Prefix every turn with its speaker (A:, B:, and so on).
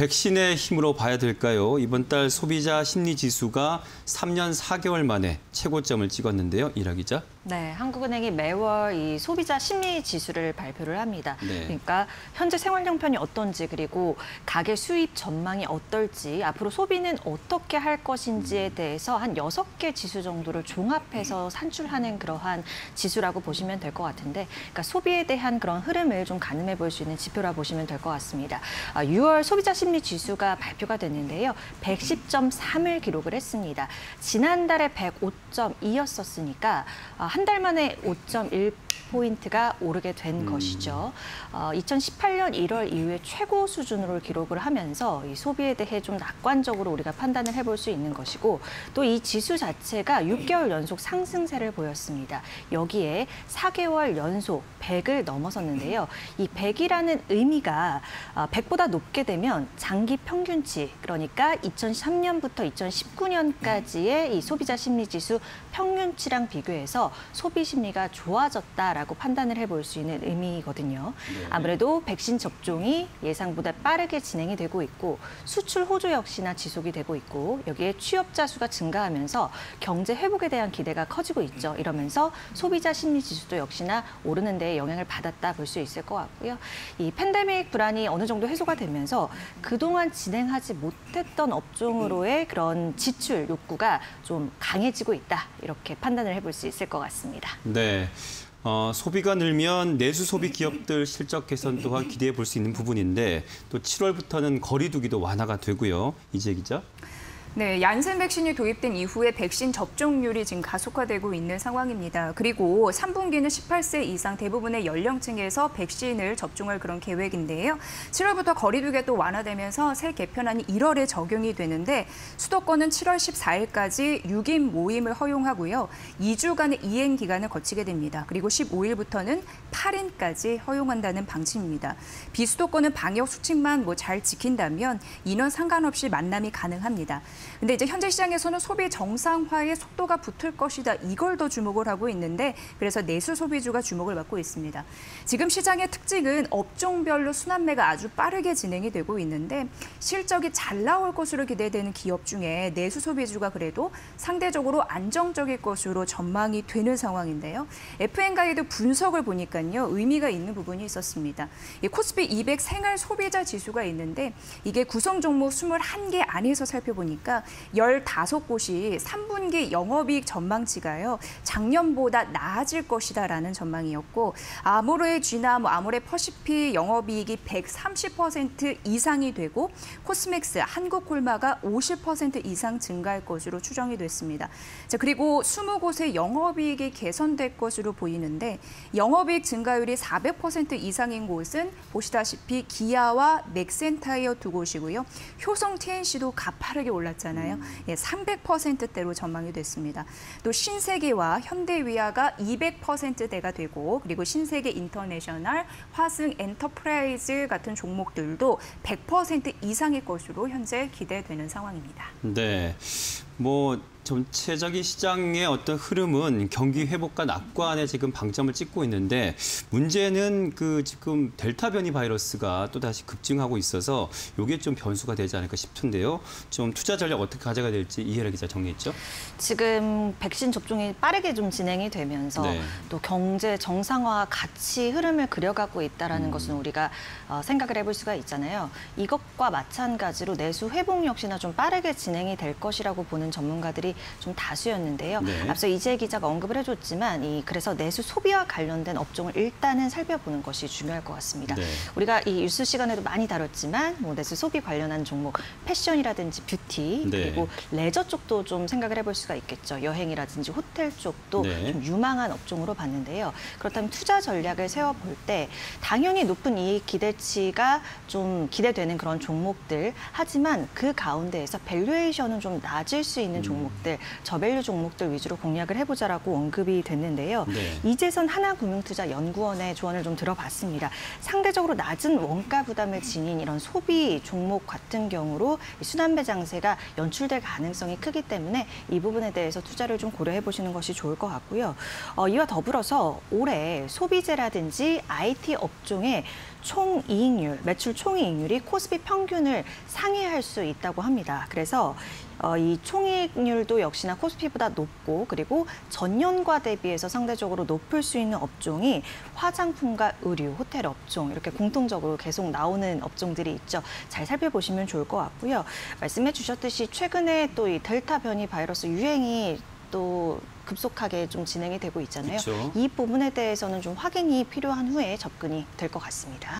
A: 백신의 힘으로 봐야 될까요? 이번 달 소비자 심리 지수가 3년 4개월 만에 최고점을 찍었는데요. 이라 기자.
B: 네, 한국은행이 매월 이 소비자 심리 지수를 발표를 합니다.
A: 네.
B: 그러니까 현재 생활 형편이 어떤지 그리고 가계 수입 전망이 어떨지 앞으로 소비는 어떻게 할 것인지에 대해서 한 6개 지수 정도를 종합해서 산출하는 그러한 지수라고 보시면 될 것 같은데 그러니까 소비에 대한 그런 흐름을 좀 가늠해 볼 수 있는 지표라 보시면 될 것 같습니다. 6월 소비자 심리 지수가 발표가 됐는데요. 110.3을 기록을 했습니다. 지난달에 105.2였었으니까 한 달 만에 5.1포인트가 오르게 된 것이죠. 2018년 1월 이후에 최고 수준으로 기록을 하면서 이 소비에 대해 좀 낙관적으로 우리가 판단을 해볼 수 있는 것이고 또 이 지수 자체가 6개월 연속 상승세를 보였습니다. 여기에 4개월 연속 100을 넘어섰는데요. 이 100이라는 의미가 100보다 높게 되면 장기 평균치, 그러니까 2003년부터 2019년까지의 이 소비자 심리 지수 평균치랑 비교해서 소비 심리가 좋아졌다라고 판단을 해볼 수 있는 의미거든요. 아무래도 백신 접종이 예상보다 빠르게 진행이 되고 있고 수출 호조 역시나 지속이 되고 있고 여기에 취업자 수가 증가하면서 경제 회복에 대한 기대가 커지고 있죠. 이러면서 소비자 심리 지수도 역시나 오르는 데 영향을 받았다 볼 수 있을 것 같고요. 이 팬데믹 불안이 어느 정도 해소가 되면서 그동안 진행하지 못했던 업종으로의 그런 지출 욕구가 좀 강해지고 있다. 이렇게 판단을 해볼 수 있을 것 같습니다.
A: 네. 소비가 늘면 내수 소비 기업들 실적 개선 또한 기대해 볼 수 있는 부분인데 또 7월부터는 거리 두기도 완화가 되고요. 이재 기자.
C: 네, 얀센 백신이 도입된 이후에 백신 접종률이 지금 가속화되고 있는 상황입니다. 그리고 3분기는 18세 이상 대부분의 연령층에서 백신을 접종할 그런 계획인데요. 7월부터 거리두기가 또 완화되면서 새 개편안이 1월에 적용이 되는데 수도권은 7월 14일까지 6인 모임을 허용하고요. 2주간의 이행 기간을 거치게 됩니다. 그리고 15일부터는 8인까지 허용한다는 방침입니다. 비수도권은 방역 수칙만 잘 지킨다면 인원 상관없이 만남이 가능합니다. 근데 이제 현재 시장에서는 소비 정상화의 속도가 붙을 것이다. 이걸 더 주목을 하고 있는데 그래서 내수 소비주가 주목을 받고 있습니다. 지금 시장의 특징은 업종별로 순환매가 아주 빠르게 진행이 되고 있는데 실적이 잘 나올 것으로 기대되는 기업 중에 내수 소비주가 그래도 상대적으로 안정적일 것으로 전망이 되는 상황인데요. FN가이드 분석을 보니까요. 의미가 있는 부분이 있었습니다. 이 코스피 200 생활 소비자 지수가 있는데 이게 구성 종목 21개 안에서 살펴보니까 15곳이 3분기 영업이익 전망치가요. 작년보다 나아질 것이다라는 전망이었고 아모레쥐나 아모레퍼시픽 영업이익이 130% 이상이 되고 코스맥스, 한국콜마가 50% 이상 증가할 것으로 추정이 됐습니다. 자, 그리고 20곳의 영업이익이 개선될 것으로 보이는데 영업이익 증가율이 400% 이상인 곳은 보시다시피 기아와 맥센타이어 두 곳이고요. 효성 TNC도 가파르게 올랐잖아요. 300%대로 전망이 됐습니다. 또 신세계와 현대위아가 200%대가 되고 그리고 신세계 인터내셔널, 화승 엔터프라이즈 같은 종목들도 100% 이상의 것으로 현재 기대되는 상황입니다.
A: 네. 전체적인 시장의 어떤 흐름은 경기 회복과 낙관에 지금 방점을 찍고 있는데 문제는 지금 델타 변이 바이러스가 또 다시 급증하고 있어서 이게 좀 변수가 되지 않을까 싶은데요. 좀 투자 전략 어떻게 가져가야 될지 이혜라 기자 정리했죠.
B: 지금 백신 접종이 빠르게 좀 진행이 되면서
A: 네.
B: 또 경제 정상화와 같이 흐름을 그려가고 있다는 것은 우리가 생각을 해볼 수가 있잖아요. 이것과 마찬가지로 내수 회복 역시나 좀 빠르게 진행이 될 것이라고 보는 전문가들이 좀 다수였는데요.
A: 네.
B: 앞서 이재 기자가 언급을 해줬지만 그래서 내수 소비와 관련된 업종을 일단은 살펴보는 것이 중요할 것 같습니다.
A: 네.
B: 우리가 이 뉴스 시간에도 많이 다뤘지만 내수 소비 관련한 종목, 패션이라든지 뷰티
A: 네.
B: 그리고 레저 쪽도 좀 생각을 해볼 수가 있겠죠. 여행이라든지 호텔 쪽도
A: 네.
B: 좀 유망한 업종으로 봤는데요. 그렇다면 투자 전략을 세워볼 때 당연히 높은 이익 기대치가 좀 기대되는 그런 종목들 하지만 그 가운데에서 밸류에이션은 좀 낮을 수 있는 종목들, 저밸류 종목들 위주로 공략을 해보자라고 언급이 됐는데요.
A: 네.
B: 이재선 하나금융투자연구원의 조언을 좀 들어봤습니다. 상대적으로 낮은 원가 부담을 지닌 이런 소비 종목 같은 경우로 순환매 장세가 연출될 가능성이 크기 때문에 이 부분에 대해서 투자를 좀 고려해 보시는 것이 좋을 것 같고요. 이와 더불어서 올해 소비재라든지 IT 업종에 총이익률, 매출 총이익률이 코스피 평균을 상회할 수 있다고 합니다. 그래서 이 총이익률도 역시나 코스피보다 높고 그리고 전년과 대비해서 상대적으로 높을 수 있는 업종이 화장품과 의류, 호텔 업종 이렇게 공통적으로 계속 나오는 업종들이 있죠. 잘 살펴보시면 좋을 것 같고요. 말씀해 주셨듯이 최근에 또 이 델타 변이 바이러스 유행이 또 급속하게 좀 진행이 되고 있잖아요.
A: 그렇죠.
B: 이 부분에 대해서는 좀 확인이 필요한 후에 접근이 될 것 같습니다.